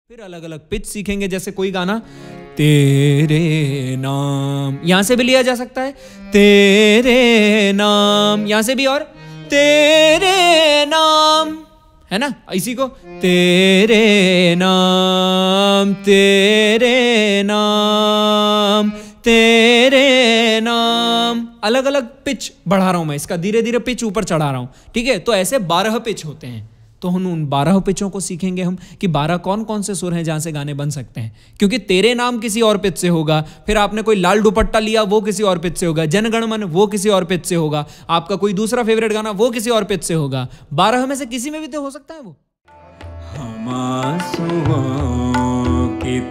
फिर अलग अलग पिच सीखेंगे। जैसे कोई गाना तेरे नाम यहां से भी लिया जा सकता है, तेरे नाम यहां से भी, और तेरे नाम है ना, इसी को तेरे नाम तेरे नाम तेरे नाम। अलग अलग पिच बढ़ा रहा हूं मैं, इसका धीरे धीरे पिच ऊपर चढ़ा रहा हूं। ठीक है, तो ऐसे 12 पिच होते हैं। तो हम उन 12 पिचों को सीखेंगे हम कि 12 कौन कौन से सुर हैं जहां से गाने बन सकते हैं। क्योंकि तेरे नाम किसी और पिच से होगा, फिर आपने कोई लाल दुपट्टा लिया वो किसी और पिच से होगा, जनगण मन वो किसी और पिच से होगा, आपका कोई दूसरा फेवरेट गाना वो किसी और पिच से होगा। 12 में से किसी में भी तो हो सकता है वो। हम आंसुओं की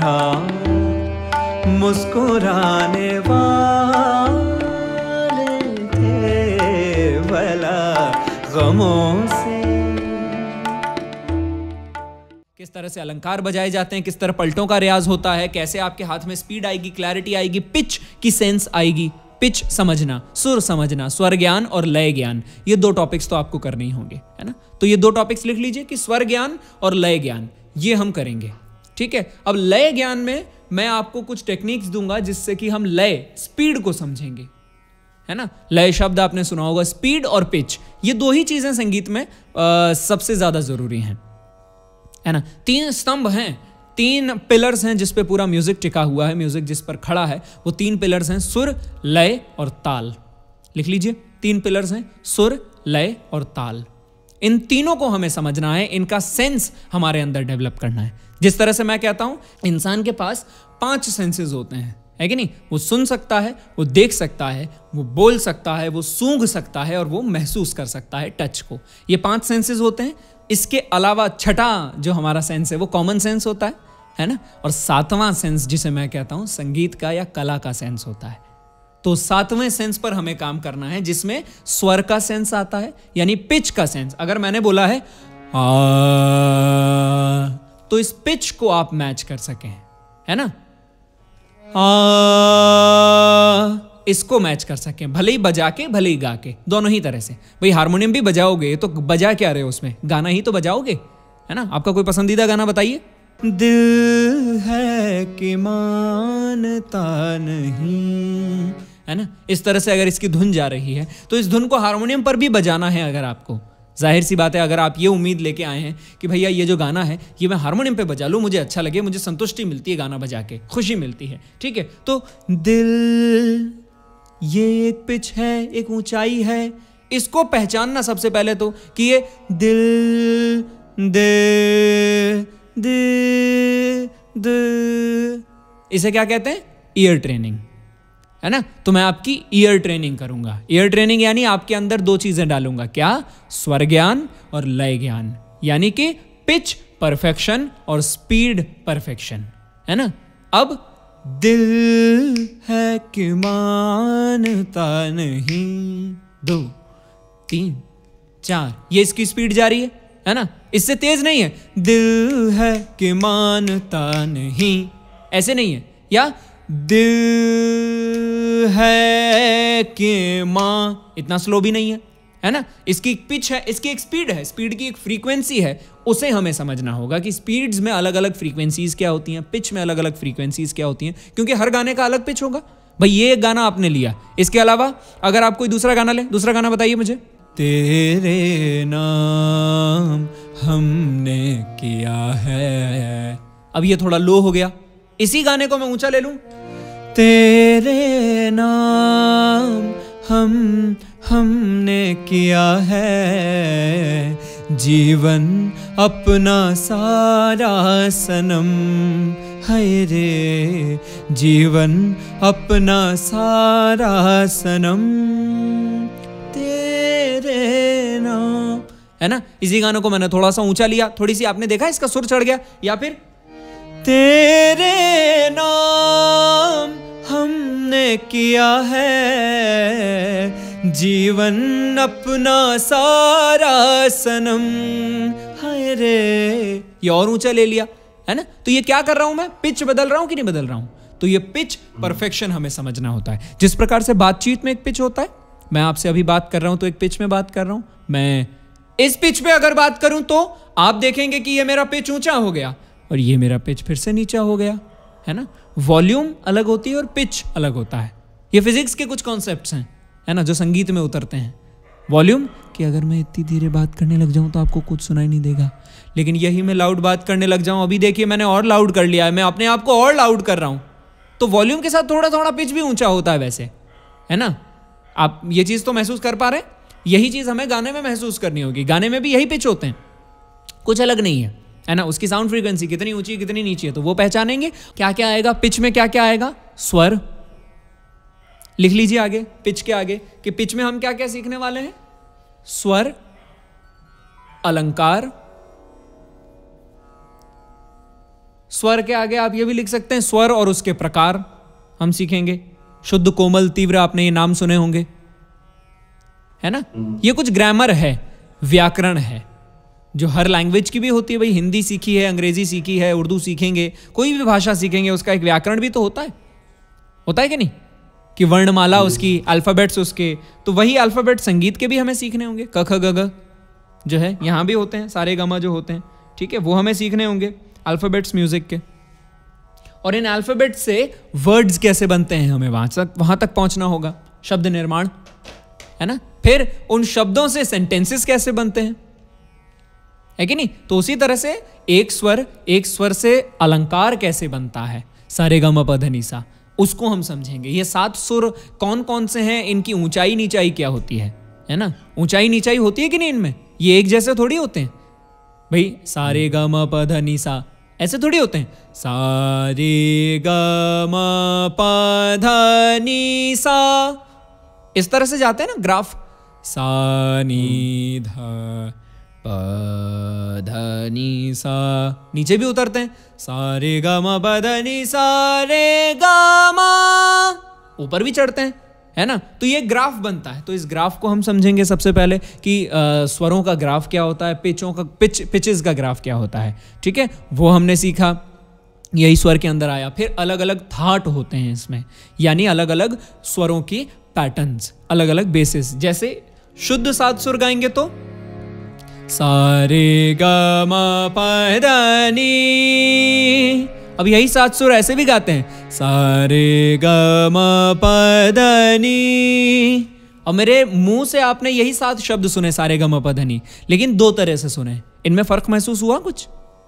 तरह मुस्कुराने वाले थे भला गमों से। किस तरह से अलंकार बजाए जाते हैं, किस तरह पलटों का रियाज होता है, कैसे आपके हाथ में स्पीड आएगी, क्लैरिटी आएगी, पिच की सेंस आएगी। पिच समझना, सुर समझना, स्वर ज्ञान और लय ज्ञान, ये 2 टॉपिक्स तो आपको करने ही होंगे, है ना। तो ये 2 टॉपिक्स लिख लीजिए कि स्वर ज्ञान और लय ज्ञान, ये हम करेंगे। ठीक है, अब लय ज्ञान में मैं आपको कुछ टेक्निक्स दूंगा जिससे कि हम लय स्पीड को समझेंगे, है ना। लय शब्द आपने सुना होगा, स्पीड और पिच, ये 2 ही चीजें संगीत में सबसे ज्यादा जरूरी हैं, है ना। 3 स्तंभ हैं, 3 पिलर्स हैं जिस पे पूरा म्यूजिक टिका हुआ है, म्यूजिक जिस पर खड़ा है वो 3 पिलर्स हैं, सुर, लय और ताल। लिख लीजिए, 3 पिलर्स हैं, सुर, लय और ताल। इन तीनों को हमें समझना है, इनका सेंस हमारे अंदर डेवलप करना है। जिस तरह से मैं कहता हूं, इंसान के पास 5 सेंसेस होते हैं, है कि नहीं। वो सुन सकता है, वो देख सकता है, वो बोल सकता है, वो सूंघ सकता है और वो महसूस कर सकता है टच को। ये 5 सेंसेस होते हैं। इसके अलावा छठा जो हमारा सेंस है वो कॉमन सेंस होता है ना। और 7वां सेंस जिसे मैं कहता हूं संगीत का या कला का सेंस होता है। तो 7वें सेंस पर हमें काम करना है जिसमें स्वर का सेंस आता है, यानी पिच का सेंस। अगर मैंने बोला है आ, तो इस पिच को आप मैच कर सकें, है ना। इसको मैच कर सकें, भले ही बजा के भले ही गा के, दोनों ही तरह से। भाई हारमोनियम भी बजाओगे तो बजा क्या रहे हो, उसमें गाना ही तो बजाओगे, है ना। आपका कोई पसंदीदा गाना बताइए। दिल है कि मानता नहीं, है ना। इस तरह से अगर इसकी धुन जा रही है तो इस धुन को हारमोनियम पर भी बजाना है। अगर आपको, जाहिर सी बात है, अगर आप ये उम्मीद लेके आए हैं कि भैया ये जो गाना है ये मैं हारमोनियम पे बजा लूं, मुझे अच्छा लगे, मुझे संतुष्टि मिलती है गाना बजा के, खुशी मिलती है, ठीक है। तो दिल, ये एक पिच है, एक ऊंचाई है, इसको पहचानना सबसे पहले तो कि ये दिल दे दे दे, इसे क्या कहते हैं, ईयर ट्रेनिंग, है ना। तो मैं आपकी ईयर ट्रेनिंग करूंगा। ईयर ट्रेनिंग यानी आपके अंदर 2 चीजें डालूंगा, क्या, स्वर ज्ञान और लय ज्ञान, यानी कि पिच परफेक्शन और स्पीड परफेक्शन, है ना। अब दिल है कि मानता नहीं, 2 3 4, ये इसकी स्पीड जा रही है ना, इससे तेज नहीं है। दिल है कि मानता नहीं, ऐसे नहीं है। या दिल है कि मां, इतना स्लो भी नहीं है ना। इसकी एक पिच है, इसकी एक स्पीड है, स्पीड की एक फ्रीक्वेंसी है, उसे हमें समझना होगा कि स्पीड्स में अलग अलग फ्रीक्वेंसीज क्या होती हैं, पिच में अलग अलग फ्रीक्वेंसीज क्या होती हैं, क्योंकि हर गाने का अलग पिच होगा। भाई ये एक गाना आपने लिया, इसके अलावा अगर आप कोई दूसरा गाना ले, दूसरा गाना बताइए मुझे। तेरे नाम हमने किया है, अब ये थोड़ा लो हो गया, इसी गाने को मैं ऊंचा ले लूं। तेरे नाम हमने किया है, जीवन अपना सारा सनम, हाय रे जीवन अपना सारा सनम, तेरे नाम, है ना। इसी गाने को मैंने थोड़ा सा ऊंचा लिया, थोड़ी सी आपने देखा इसका सुर चढ़ गया। या फिर तेरे नाम हमने किया है, जीवन अपना सारा सनम, हाय रे, ये और ऊंचा ले लिया, है ना। तो ये क्या कर रहा हूं मैं, पिच बदल रहा हूं कि नहीं बदल रहा हूं। तो ये पिच परफेक्शन हमें समझना होता है। जिस प्रकार से बातचीत में एक पिच होता है, मैं आपसे अभी बात कर रहा हूं तो एक पिच में बात कर रहा हूं, मैं इस पिच पे अगर बात करूं तो आप देखेंगे कि ये मेरा पिच ऊंचा हो गया, और ये मेरा पिच फिर से नीचा हो गया, है ना। वॉल्यूम अलग होती है और पिच अलग होता है। ये फिजिक्स के कुछ कॉन्सेप्ट्स हैं, है ना, जो संगीत में उतरते हैं। वॉल्यूम कि अगर मैं इतनी धीरे बात करने लग जाऊं तो आपको कुछ सुनाई नहीं देगा, लेकिन यही मैं लाउड बात करने लग जाऊं, अभी देखिए मैंने और लाउड कर लिया है, मैं अपने आप को और लाउड कर रहा हूं, तो वॉल्यूम के साथ थोड़ा थोड़ा पिच भी ऊंचा होता है वैसे, है ना। आप ये चीज़ तो महसूस कर पा रहे हैं। यही चीज़ हमें गाने में महसूस करनी होगी। गाने में भी यही पिच होते हैं, कुछ अलग नहीं है ना। उसकी साउंड फ्रीक्वेंसी कितनी ऊंची कितनी नीची है तो वो पहचानेंगे। क्या क्या आएगा पिच में, क्या क्या आएगा, स्वर। लिख लीजिए आगे पिच के आगे कि पिच में हम क्या क्या सीखने वाले हैं, स्वर, अलंकार। स्वर के आगे आप ये भी लिख सकते हैं स्वर और उसके प्रकार हम सीखेंगे। शुद्ध, कोमल, तीव्र, आपने ये नाम सुने होंगे, है ना। ये कुछ ग्रामर है, व्याकरण है, जो हर लैंग्वेज की भी होती है। भाई हिंदी सीखी है, अंग्रेजी सीखी है, उर्दू सीखेंगे, कोई भी भाषा सीखेंगे, उसका एक व्याकरण भी तो होता है कि नहीं, कि वर्णमाला उसकी, अल्फाबेट्स उसके। तो वही अल्फाबेट संगीत के भी हमें सीखने होंगे। क ख ग घ जो है यहाँ भी होते हैं, सारे गामा जो होते हैं, ठीक है, वो हमें सीखने होंगे अल्फाबेट्स म्यूजिक के। और इन अल्फाबेट से वर्ड्स कैसे बनते हैं हमें वहां तक पहुंचना होगा, शब्द निर्माण, है ना। फिर उन शब्दों से सेंटेंसेस कैसे बनते हैं, है कि नहीं। तो उसी तरह से एक स्वर से अलंकार कैसे बनता है, सारे ग म प ध नि सा, उसको हम समझेंगे। ये 7 सुर कौन कौन से हैं, इनकी ऊंचाई नीचाई क्या होती है ना। ऊंचाई नीचाई होती है कि नहीं इनमें, ये एक जैसे थोड़ी होते हैं भाई। सारे ग म प ध नि सा ऐसे थोड़ी होते हैं, सारे ग म प ध नि सा, इस तरह से जाते हैं ना ग्राफ, सा नी ध प ध नि सा, नीचे भी उतरते हैं, सारे ग म प ध नि सा रे ग म, ऊपर भी चढ़ते हैं, है ना। तो ये ग्राफ बनता है। तो इस ग्राफ को हम समझेंगे सबसे पहले कि स्वरों का ग्राफ क्या होता है, पिचेस का ग्राफ क्या होता है, ठीक है, वो हमने सीखा। यही स्वर के अंदर आया। फिर अलग अलग थाट होते हैं इसमें, यानी अलग अलग स्वरों की पैटर्न्स, अलग अलग बेसिस। जैसे शुद्ध 7 सुर गाएंगे तो सारे ग म प ध नि, अब यही 7 सुर ऐसे भी गाते हैं, सारे ग म प ध नि। अब मेरे मुंह से आपने यही 7 शब्द सुने, सारे ग म प ध नि, लेकिन 2 तरह से सुने। इनमें फर्क महसूस हुआ कुछ?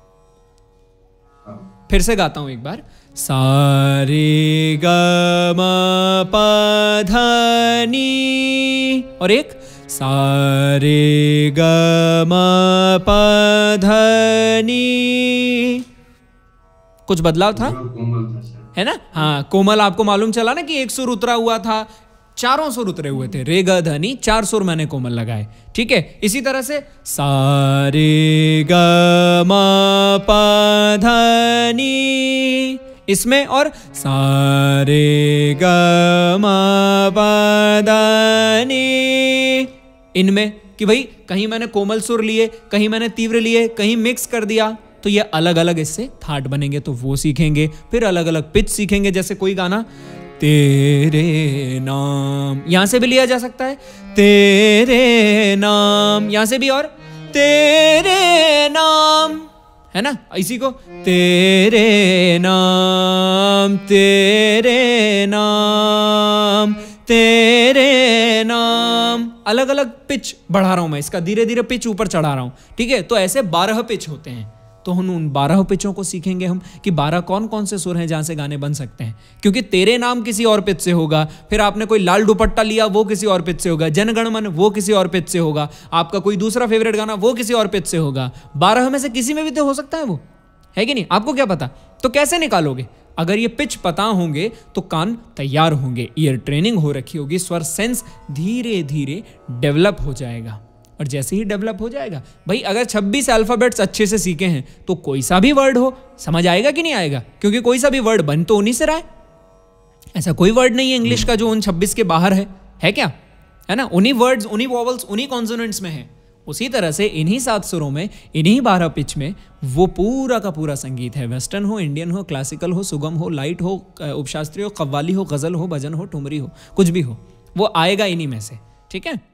फिर से गाता हूं एक बार, सारे ग म प ध नि, और एक सारे ग म प ध नि। कुछ बदलाव था, है ना। हाँ, कोमल आपको मालूम चला ना कि एक सुर उतरा हुआ था, 4 सुर उतरे हुए थे, रे ग ध नि, 4 सुर मैंने कोमल लगाए, ठीक है। इसी तरह से सारे ग म प ध नि इसमें, और सारे ग म प ध नि इनमें, कि भाई कहीं मैंने कोमल सुर लिए, कहीं मैंने तीव्र लिए, कहीं मिक्स कर दिया, तो ये अलग अलग इससे थाट बनेंगे, तो वो सीखेंगे। फिर अलग अलग पिच सीखेंगे। जैसे कोई गाना तेरे नाम, यहां से भी लिया जा सकता है, तेरे नाम, यहां से भी, और तेरे नाम, है ना। इसी को तेरे नाम, तेरे नाम, तेरे नाम, अलग अलग पिच बढ़ा रहा हूं मैं, इसका धीरे धीरे पिच ऊपर चढ़ा रहा हूं, ठीक है। तो ऐसे 12 पिच होते हैं। तो हम उन 12 पिचों को सीखेंगे हम, कि 12 कौन कौन से सुर हैं जहां से गाने बन सकते हैं। क्योंकि तेरे नाम किसी और पिच से होगा, फिर आपने कोई लाल दुपट्टा लिया वो किसी और पिच से होगा, जनगण मन वो किसी और पिच से होगा, आपका कोई दूसरा फेवरेट गाना वो किसी और पिच से होगा। 12 में से किसी में भी तो हो सकता है वो, है कि नहीं, आपको क्या पता। तो कैसे निकालोगे? अगर ये पिच पता होंगे तो कान तैयार होंगे, ईयर ट्रेनिंग हो रखी होगी, स्वर सेंस धीरे धीरे डेवलप हो जाएगा। और जैसे ही डेवलप हो जाएगा, भाई अगर 26 अल्फाबेट्स अच्छे से सीखे हैं तो कोई सा भी वर्ड हो समझ आएगा कि नहीं आएगा, क्योंकि कोई सा भी वर्ड बन तो उन्हीं से रहा है। ऐसा कोई वर्ड नहीं है इंग्लिश का जो उन 26 के बाहर है क्या, है ना। उन्हीं वर्ड्स, उन्हीं वॉवल्स, उन्हीं कॉन्सोनेंट्स में है। उसी तरह से इन्हीं 7 सुरों में, इन्हीं 12 पिच में वो पूरा का पूरा संगीत है। वेस्टर्न हो, इंडियन हो, क्लासिकल हो, सुगम हो, लाइट हो, उपशास्त्रीय हो, कव्वाली हो, गजल हो, भजन हो, ठुमरी हो, कुछ भी हो, वो आएगा इन्हीं में से, ठीक है।